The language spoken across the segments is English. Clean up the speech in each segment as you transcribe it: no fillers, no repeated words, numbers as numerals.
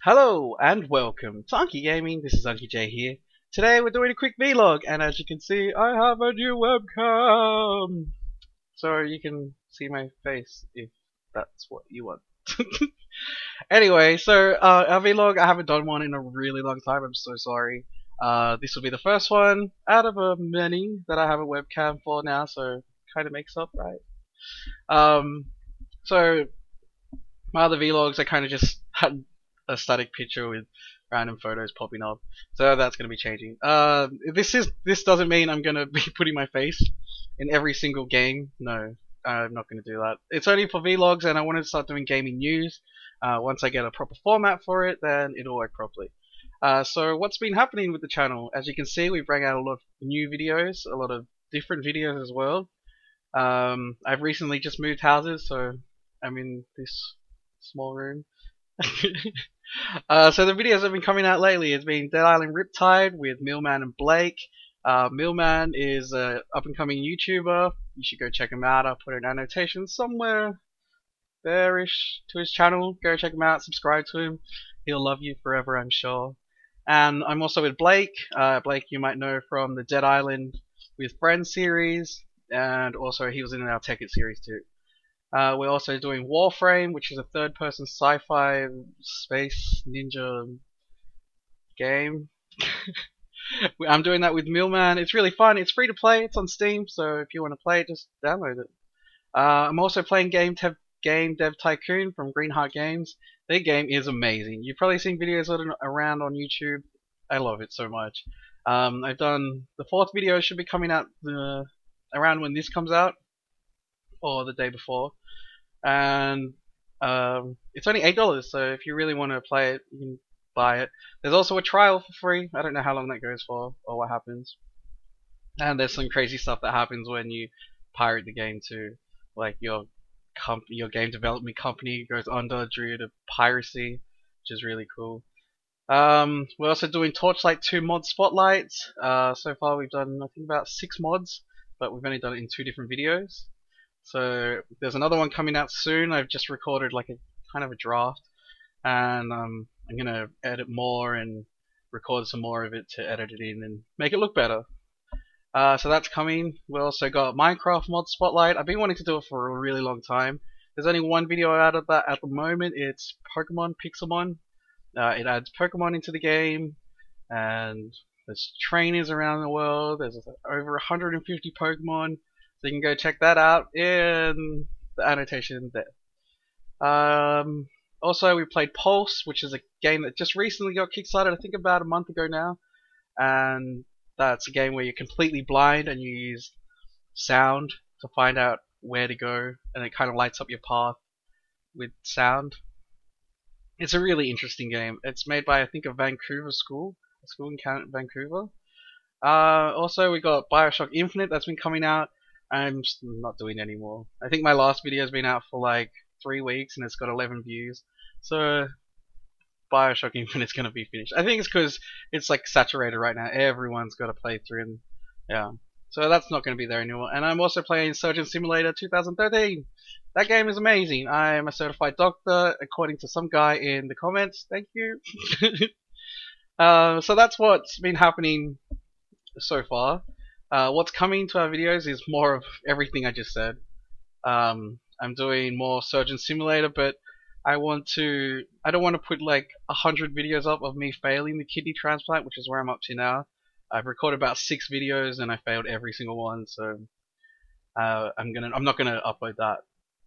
Hello and welcome to Unkie Gaming. This is Unkie J here. Today we're doing a quick vlog, and as you can see, I have a new webcam, so you can see my face if that's what you want. Anyway, so our vlog, I haven't done one in a really long time. I'm so sorry. This will be the first one out of many that I have a webcam for now, so kind of makes up, right? So my other vlogs, I kind of just had a static picture with random photos popping up, so that's going to be changing. This doesn't mean I'm going to be putting my face in every single game. No, I'm not going to do that. It's only for vlogs, and I wanted to start doing gaming news. Once I get a proper format for it, then it'll work properly. So what's been happening with the channel? As you can see, we bring out a lot of new videos, a lot of different videos as well. I've recently just moved houses, so I'm in this small room. So the videos that have been coming out lately has been Dead Island Riptide with Millman and Blake. Millman is an up-and-coming YouTuber. You should go check him out. I'll put an annotation somewhere there-ish to his channel. Go check him out, subscribe to him. He'll love you forever, I'm sure. And I'm also with Blake. Blake you might know from the Dead Island with Friends series, and also he was in our Tech It series too. We're also doing Warframe, which is a third-person sci-fi space ninja game. I'm doing that with Millman. It's really fun. It's free to play. It's on Steam, so if you want to play it, just download it. I'm also playing Game Dev Tycoon from Greenheart Games. Their game is amazing. You've probably seen videos around on YouTube. I love it so much. I've done the 4th video. Should be coming out around when this comes out, or the day before, and it's only $8, so if you really want to play it, you can buy it. There's also a trial for free. I don't know how long that goes for or what happens, and there's some crazy stuff that happens when you pirate the game too, like your game development company goes under due to piracy, which is really cool. We're also doing Torchlight 2 mod spotlights. So far we've done I think about 6 mods, but we've only done it in 2 different videos. So there's another one coming out soon. I've just recorded like a kind of a draft, and I'm gonna edit more and record some more of it to edit it in and make it look better. So that's coming. We also got Minecraft mod spotlight. I've been wanting to do it for a really long time. There's only one video out of that at the moment. It's Pokemon Pixelmon. It adds Pokemon into the game, and there's trainers around the world. There's over 150 Pokemon. So you can go check that out in the annotation there. Also, we played Pulse, which is a game that just recently got kickstarted, I think about a month ago now. And that's a game where you're completely blind and you use sound to find out where to go, and it kind of lights up your path with sound. It's a really interesting game. It's made by I think a Vancouver school, a school in Vancouver. Also, we got Bioshock Infinite that's been coming out. I'm just not doing it anymore. I think my last video has been out for like 3 weeks and it's got 11 views. So Bioshock Infinite's gonna be finished. I think it's because it's like saturated right now. Everyone's got to play through, and yeah. So that's not gonna be there anymore. And I'm also playing Surgeon Simulator 2013. That game is amazing. I'm a certified doctor, according to some guy in the comments. Thank you. So that's what's been happening so far. What's coming to our videos is more of everything I just said. I'm doing more Surgeon Simulator, but I don't want to put like 100 videos up of me failing the kidney transplant, which is where I'm up to now. I've recorded about 6 videos and I failed every single one, so I'm not gonna upload that.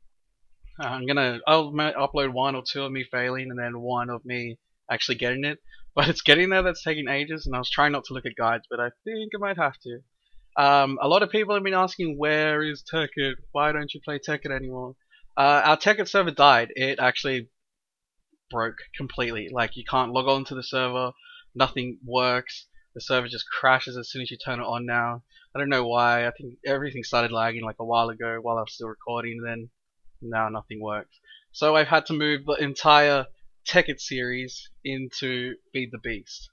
I'll upload 1 or 2 of me failing, and then 1 of me actually getting it. But it's getting there. That's taking ages, and I was trying not to look at guides, but I think I might have to. A lot of people have been asking, where is Tekkit? Why don't you play Tekkit anymore? Our Tekkit server died. It actually broke completely. Like, you can't log on to the server. Nothing works. The server just crashes as soon as you turn it on now. I don't know why. I think everything started lagging like a while ago while I was still recording, and then now nothing works. So I've had to move the entire Tekkit series into Feed the Beast.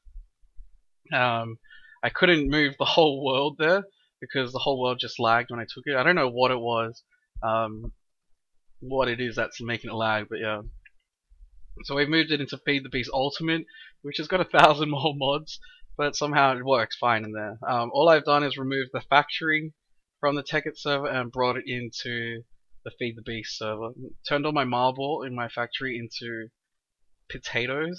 I couldn't move the whole world there because the whole world just lagged when I took it. I don't know what it was, what it is that's making it lag, but yeah. So we've moved it into Feed the Beast Ultimate, which has got 1,000 more mods, but somehow it works fine in there. All I've done is remove the factory from the Tekkit server and brought it into the Feed the Beast server. Turned all my marble in my factory into potatoes.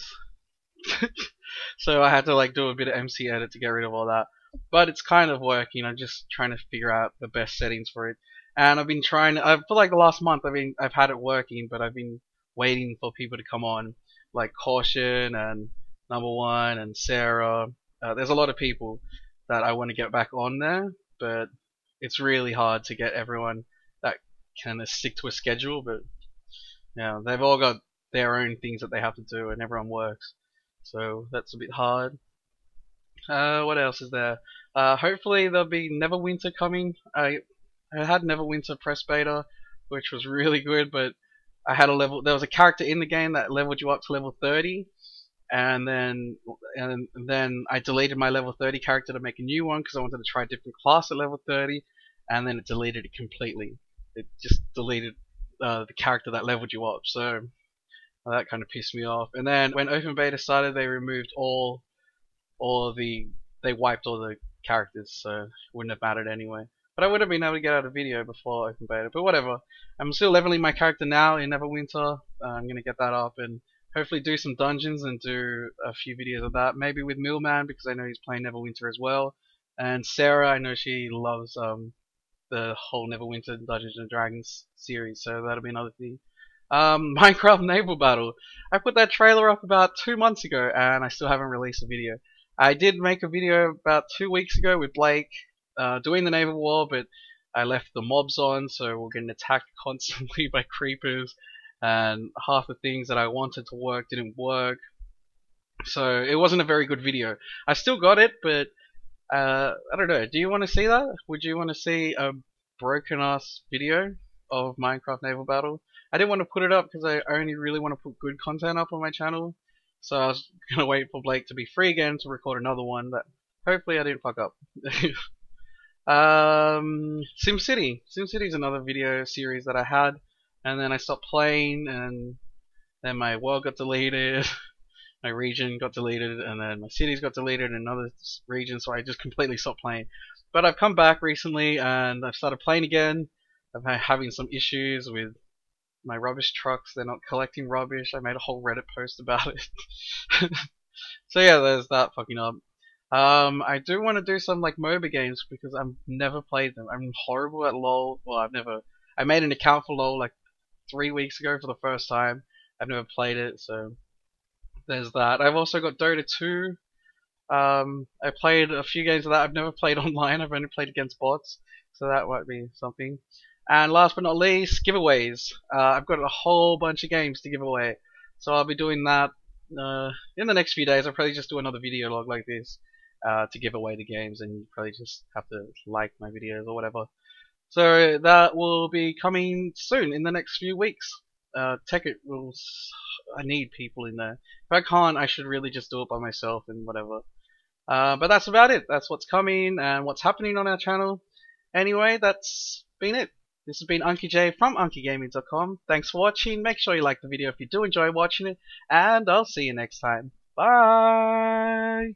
So I had to like do a bit of MC edit to get rid of all that. But it's kind of working. I'm just trying to figure out the best settings for it. And I've been trying, for like the last month, I've had it working, but I've been waiting for people to come on, like Caution and Number One and Sarah. There's a lot of people that I want to get back on there, but it's really hard to get everyone that can stick to a schedule. But yeah, they've all got their own things that they have to do, and everyone works, so that's a bit hard. What else is there? Hopefully there'll be Neverwinter coming. I had Neverwinter press beta, which was really good, but I had there was a character in the game that leveled you up to level 30, and then I deleted my level 30 character to make a new one because I wanted to try a different class at level 30, and then it deleted it completely. It just deleted the character that leveled you up, so that kind of pissed me off. And then when open beta started, they removed they wiped all the characters, so it wouldn't have mattered anyway. But I would have been able to get out a video before open beta, but whatever. I'm still leveling my character now in Neverwinter. I'm gonna get that up and hopefully do some dungeons and do a few videos of that. Maybe with Millman, because I know he's playing Neverwinter as well. And Sarah, I know she loves the whole Neverwinter Dungeons and Dragons series, so that'll be another thing. Minecraft Naval Battle. I put that trailer up about 2 months ago and I still haven't released a video. I did make a video about 2 weeks ago with Blake doing the naval war, but I left the mobs on, so we're getting attacked constantly by creepers, and half the things that I wanted to work didn't work. So it wasn't a very good video. I still got it, but I don't know. Do you want to see that? Would you want to see a broken ass video of Minecraft Naval Battle? I didn't want to put it up because I only really want to put good content up on my channel. So I was gonna wait for Blake to be free again to record another one that hopefully I didn't fuck up. SimCity. SimCity is another video series that I had, and then I stopped playing, and then my world got deleted, my region got deleted, and then my cities got deleted in another region, so I just completely stopped playing. But I've come back recently, and I've started playing again. I'm having some issues with my rubbish trucks. They're not collecting rubbish. I made a whole Reddit post about it. So yeah, there's that fucking up. I do want to do some like MOBA games because I've never played them. I'm horrible at LoL. Well, I made an account for LoL like 3 weeks ago for the first time. I've never played it, so there's that. I've also got Dota 2. I played a few games of that. I've never played online. I've only played against bots, so that might be something. And last but not least, giveaways. I've got a whole bunch of games to give away, so I'll be doing that in the next few days. I'll probably just do another video log like this to give away the games, and you probably just have to like my videos or whatever. So that will be coming soon in the next few weeks. Tekkit rules. I need people in there. If I can't, I should really just do it by myself and whatever. But that's about it. That's what's coming and what's happening on our channel. Anyway, that's been it. This has been Unkie J from unkiegaming.com. Thanks for watching. Make sure you like the video if you do enjoy watching it, and I'll see you next time. Bye!